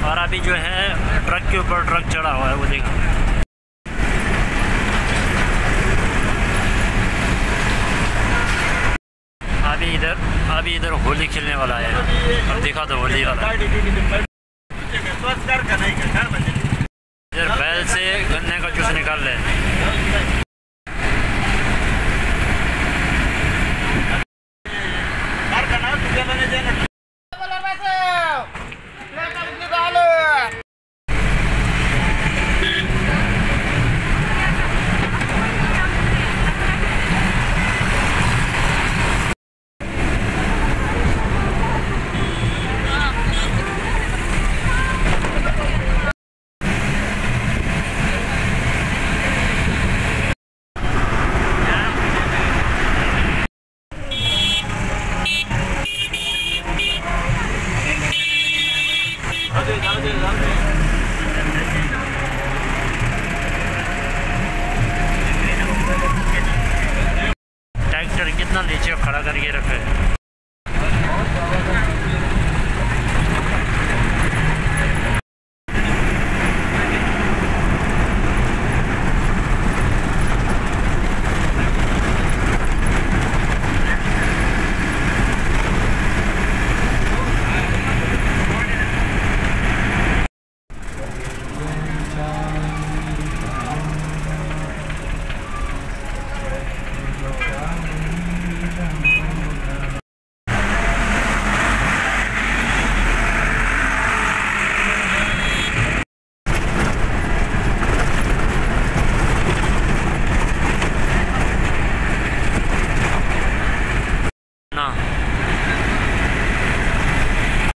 और अभी जो है ट्रक के ऊपर ट्रक चढ़ा हुआ है, वो देखो। अभी इधर होली खेलने वाला है। अब देखा तो होली वाला इधर बैल से गन्ने का जूस निकाल रहे हैं। ट्रैक्टर कितना नीचे खड़ा करके रखे है।